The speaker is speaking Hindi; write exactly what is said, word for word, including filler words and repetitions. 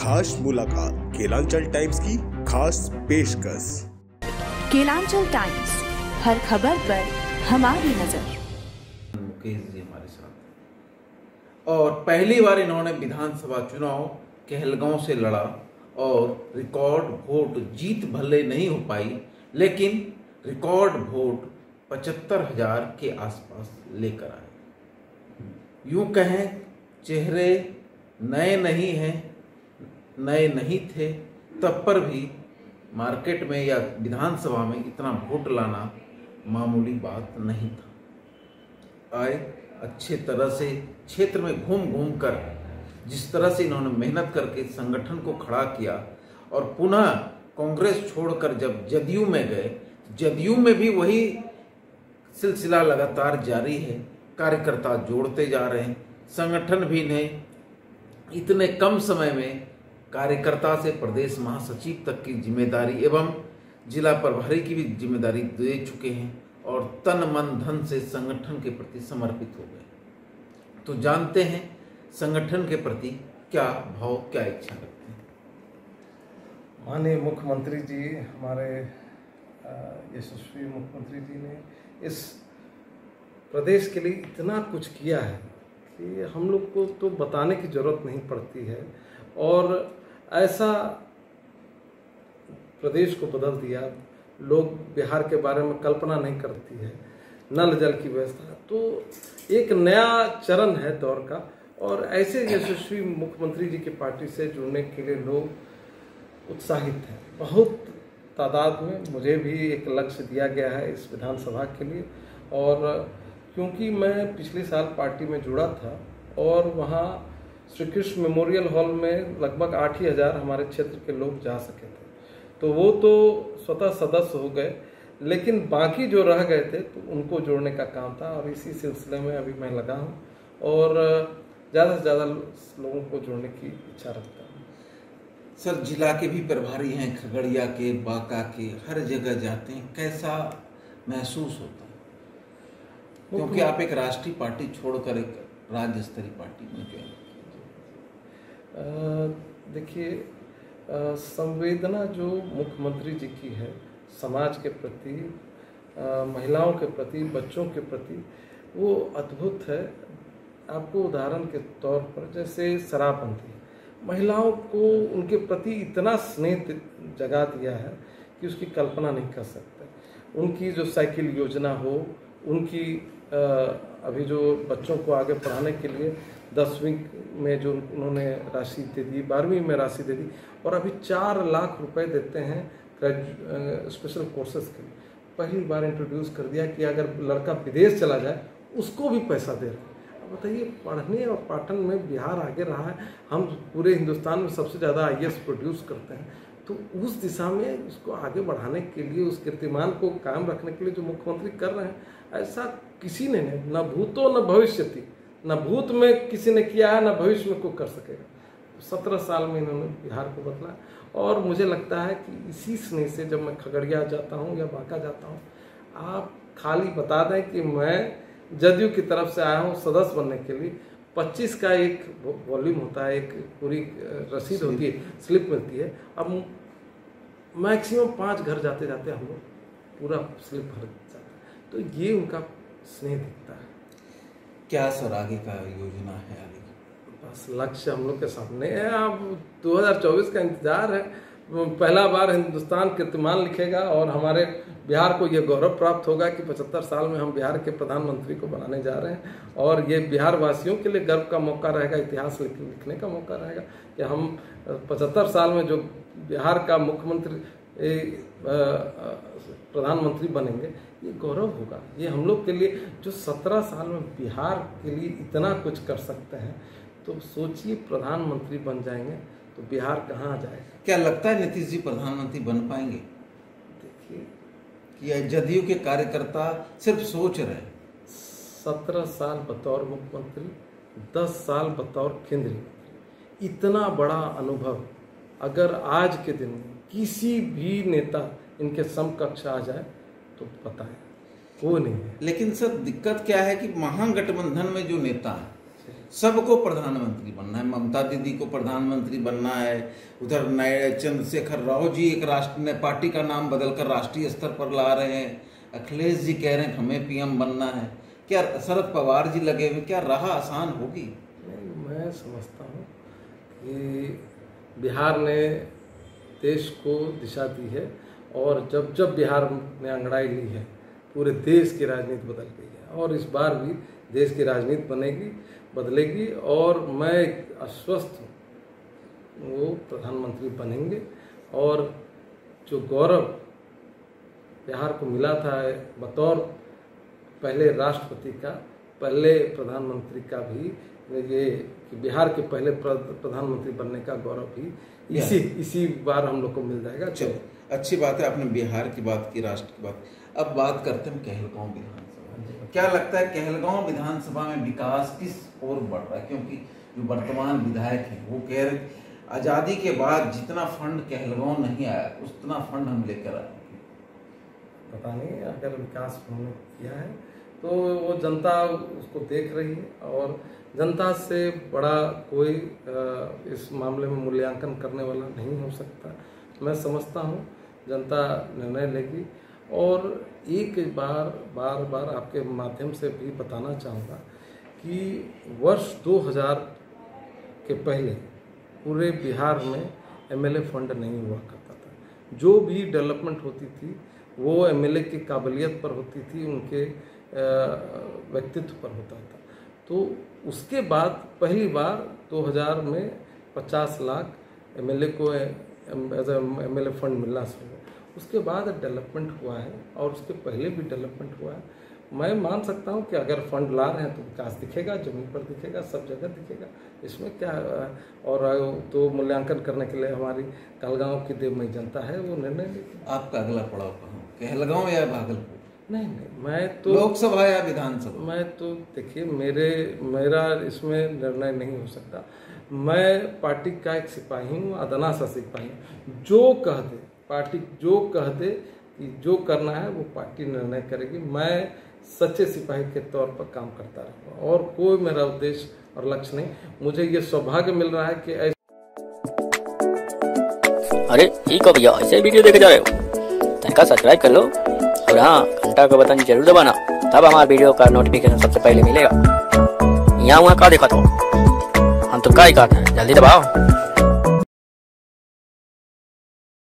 खास मुलाकात केलांचल टाइम्स की खास पेशकश। केलांचल टाइम्स, हर खबर पर हमारी नजर। मुकेश जी हमारे साथ, और पहली बार इन्होंने विधानसभा चुनाव कहलगांव से लड़ा और रिकॉर्ड वोट, जीत भले नहीं हो पाई लेकिन रिकॉर्ड वोट पचहत्तर हजार के आसपास लेकर आए। यूं कहें चेहरे नए नहीं हैं, नए नहीं थे तब पर भी मार्केट में या विधानसभा में इतना वोट लाना मामूली बात नहीं था। आए अच्छे तरह से क्षेत्र में घूम घूम कर जिस तरह से इन्होंने मेहनत करके संगठन को खड़ा किया और पुनः कांग्रेस छोड़कर जब जदयू में गए, जदयू में भी वही सिलसिला लगातार जारी है। कार्यकर्ता जोड़ते जा रहे हैं, संगठन भी ने इतने कम समय में कार्यकर्ता से प्रदेश महासचिव तक की जिम्मेदारी एवं जिला प्रभारी की भी जिम्मेदारी दे चुके हैं और तन मन धन से संगठन के प्रति समर्पित हो गए। तो जानते हैं संगठन के प्रति क्या भाव, क्या इच्छा रखते हैं। माननीय मुख्यमंत्री जी, हमारे यशस्वी मुख्यमंत्री जी ने इस प्रदेश के लिए इतना कुछ किया है कि हम लोग को तो बताने की जरूरत नहीं पड़ती है, और ऐसा प्रदेश को बदल दिया। लोग बिहार के बारे में कल्पना नहीं करती है, नल जल की व्यवस्था, तो एक नया चरण है दौर का। और ऐसे यशस्वी मुख्यमंत्री जी की पार्टी से जुड़ने के लिए लोग उत्साहित हैं। बहुत तादाद में मुझे भी एक लक्ष्य दिया गया है इस विधानसभा के लिए, और क्योंकि मैं पिछले साल पार्टी में जुड़ा था और वहाँ श्री कृष्ण मेमोरियल हॉल में लगभग आठ ही हज़ार हमारे क्षेत्र के लोग जा सके थे, तो वो तो स्वतः सदस्य हो गए, लेकिन बाकी जो रह गए थे तो उनको जोड़ने का काम था और इसी सिलसिले में अभी मैं लगा हूँ और ज़्यादा से ज़्यादा लोगों को जोड़ने की इच्छा रखता हूँ। सर, जिला के भी प्रभारी हैं, खगड़िया के, बांका के, हर जगह जाते हैं, कैसा महसूस होता है? क्योंकि आप एक राष्ट्रीय पार्टी छोड़कर एक राज्य स्तरीय पार्टी में ज्वाइन किए। देखिए, संवेदना जो मुख्यमंत्री जी की है समाज के प्रति, महिलाओं के प्रति, बच्चों के प्रति, वो अद्भुत है। आपको उदाहरण के तौर पर जैसे शराबबंदी, महिलाओं को उनके प्रति इतना स्नेह जगा दिया है कि उसकी कल्पना नहीं कर सकते। उनकी जो साइकिल योजना हो, उनकी अभी जो बच्चों को आगे पढ़ाने के लिए दसवीं में जो उन्होंने राशि दे दी, बारहवीं में राशि दे दी, और अभी चार लाख रुपए देते हैं स्पेशल कोर्सेज के लिए। पहली बार इंट्रोड्यूस कर दिया कि अगर लड़का विदेश चला जाए उसको भी पैसा दे रहे हैं। अब बताइए, पढ़ने और पाठन में बिहार आगे रहा है। हम पूरे हिंदुस्तान में सबसे ज़्यादा आई ए एस प्रोड्यूस करते हैं, तो उस दिशा में उसको आगे बढ़ाने के लिए, उस कीर्तिमान को कायम रखने के लिए जो मुख्यमंत्री कर रहे हैं, ऐसा किसी ने नहीं, न भूतो न भविष्यति, न भूत में किसी ने किया है, न भविष्य में कोई कर सकेगा। सत्रह साल में इन्होंने बिहार को बदला, और मुझे लगता है कि इसी स्नेह से जब मैं खगड़िया जाता हूँ या बांका जाता हूँ, आप खाली बता दें कि मैं जदयू की तरफ से आया हूँ सदस्य बनने के लिए। पच्चीस का एक वॉल्यूम होता है, एक पूरी रसीद होती है, स्लिप मिलती है। अब मैक्सिमम पाँच घर जाते जाते हम लोग पूरा स्लिप भर जाते हैं, तो ये उनका स्नेह दिखता है। क्या सर आगे का योजना है? आगे बस लक्ष्य हम लोग के सामने है। अब दो हज़ार चौबीस का इंतजार है। पहला बार हिंदुस्तान कीर्तिमान लिखेगा और हमारे बिहार को ये गौरव प्राप्त होगा कि पचहत्तर साल में हम बिहार के प्रधानमंत्री को बनाने जा रहे हैं, और ये बिहार वासियों के लिए गर्व का मौका रहेगा, इतिहास लिखने का मौका रहेगा कि हम पचहत्तर साल में जो बिहार का मुख्यमंत्री प्रधानमंत्री बनेंगे, ये गौरव होगा। ये हम लोग के लिए जो सत्रह साल में बिहार के लिए इतना कुछ कर सकते हैं, तो सोचिए प्रधानमंत्री बन जाएंगे तो बिहार कहाँ जाएगा। क्या लगता है नीतीश जी प्रधानमंत्री बन पाएंगे? देखिए, कि जदयू के कार्यकर्ता सिर्फ सोच रहे हैं। सत्रह साल बतौर मुख्यमंत्री, दस साल बतौर केंद्रीय मंत्री, इतना बड़ा अनुभव अगर आज के दिन किसी भी नेता इनके समकक्ष आ जाए तो पता है वो नहीं है। लेकिन सर दिक्कत क्या है कि महागठबंधन में जो नेता है सबको प्रधानमंत्री बनना है। ममता दीदी को प्रधानमंत्री बनना है, उधर नए चंद्रशेखर राव जी एक राष्ट्र ने पार्टी का नाम बदलकर राष्ट्रीय स्तर पर ला रहे हैं, अखिलेश जी कह रहे हैं हमें पीएम बनना है। क्या शरद पवार जी लगे हुए, क्या राह आसान होगी? नहीं, मैं समझता हूँ कि बिहार ने देश को दिशा दी है और जब जब बिहार ने अंगड़ाई ली है पूरे देश की राजनीति बदल गई है और इस बार भी देश की राजनीति बनेगी बदलेगी और मैं आश्वस्त हूँ वो प्रधानमंत्री बनेंगे। और जो गौरव बिहार को मिला था बतौर पहले राष्ट्रपति का, पहले प्रधानमंत्री का भी, ये कि बिहार के पहले प्रधानमंत्री बनने का गौरव भी इसी इसी बार हम लोग को मिल जाएगा। चलो अच्छी बात है, आपने बिहार की बात की, राष्ट्र की बात। अब बात करते हैं कहलगांव विधानसभा। क्या लगता है कहलगांव विधानसभा में विकास किस ओर बढ़ रहा है? क्योंकि जो वर्तमान विधायक हैं वो कह रहे आज़ादी के बाद जितना फंड कहलगांव नहीं आया उतना फंड हम लेकर आए। पता नहीं, अगर विकास हमने किया है तो वो जनता उसको देख रही है और जनता से बड़ा कोई इस मामले में मूल्यांकन करने वाला नहीं हो सकता। मैं समझता हूँ जनता निर्णय लेगी। और एक बार बार बार आपके माध्यम से भी बताना चाहूँगा कि वर्ष दो हज़ार के पहले पूरे बिहार में एमएलए फंड नहीं हुआ करता था। जो भी डेवलपमेंट होती थी वो एमएलए की काबिलियत पर होती थी, उनके व्यक्तित्व पर होता था। तो उसके बाद पहली बार दो हज़ार में पचास लाख एमएलए को एज एमएलए फंड मिलना शुरू हुआ। उसके बाद डेवलपमेंट हुआ है और उसके पहले भी डेवलपमेंट हुआ है। मैं मान सकता हूं कि अगर फंड ला रहे हैं तो विकास दिखेगा, जमीन पर दिखेगा, सब जगह दिखेगा, इसमें क्या। और तो मूल्यांकन करने के लिए हमारी कहलगांव की देवमयी जनता है, वो निर्णय लेगी। आपका अगला पड़ाव कहाँ, कहलगांव या भागलपुर? नहीं नहीं, मैं तो लोकसभा या विधानसभा? मैं तो देखिए, मेरे मेरा इसमें निर्णय नहीं हो सकता। मैं पार्टी का एक सिपाही हूँ, अदना सा सिपाही हूँ। जो कह दे पार्टी, जो कह दे कि जो करना है वो पार्टी निर्णय करेगी। मैं सच्चे सिपाही के तौर पर काम करता रहूँगा और कोई मेरा उद्देश्य और लक्ष्य नहीं। मुझे ये सौभाग्य मिल रहा है कि ऐसे अरे ठीक है भैया, ऐसे वीडियो देखे जा रहे हो तनिका सब्सक्राइब कर लो और हाँ घंटा का बटन जरूर दबाना, तब हमारे वीडियो का नोटिफिकेशन सबसे पहले मिलेगा। यहाँ वहाँ का देखा तो हम तो क्या ही कहते हैं, जल्दी दबाओ।